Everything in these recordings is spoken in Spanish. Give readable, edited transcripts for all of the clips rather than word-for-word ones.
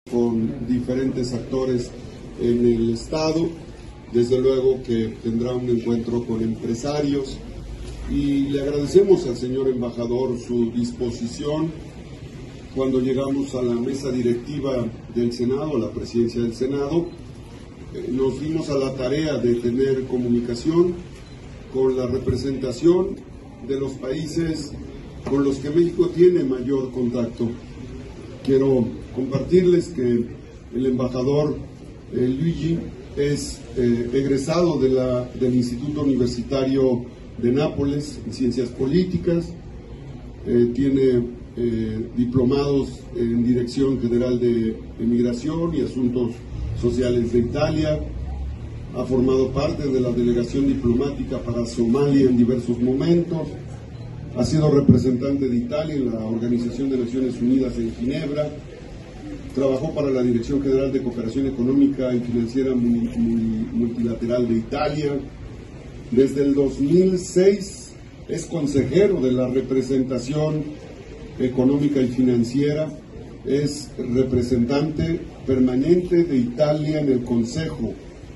con diferentes actores en el Estado. Desde luego que tendrá un encuentro con empresarios y le agradecemos al señor embajador su disposición. Cuando llegamos a la mesa directiva del Senado, a la presidencia del Senado, nos dimos a la tarea de tener comunicación con la representación de los países con los que México tiene mayor contacto. Quiero compartirles que el embajador Luigi es egresado del Instituto Universitario de Nápoles en Ciencias Políticas, tiene diplomados en Dirección General de Migración y Asuntos Sociales de Italia, ha formado parte de la delegación diplomática para Somalia en diversos momentos, ha sido representante de Italia en la Organización de Naciones Unidas en Ginebra, trabajó para la Dirección General de Cooperación Económica y Financiera Multilateral de Italia. Desde el 2006 es consejero de la representación económica y financiera, es representante permanente de Italia en el Consejo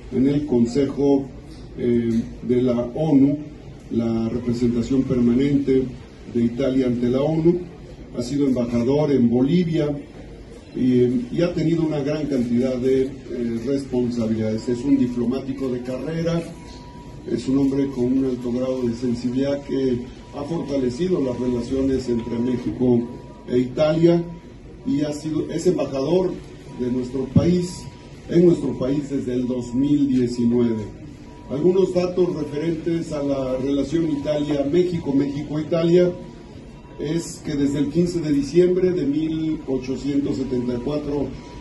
de la ONU, la representación permanente de Italia ante la ONU, ha sido embajador en Bolivia y ha tenido una gran cantidad de responsabilidades. Es un diplomático de carrera, es un hombre con un alto grado de sensibilidad que ha fortalecido las relaciones entre México e Italia y es embajador de nuestro país, en nuestro país desde el 2019. Algunos datos referentes a la relación Italia-México, México-Italia, es que desde el 15 de diciembre de 1874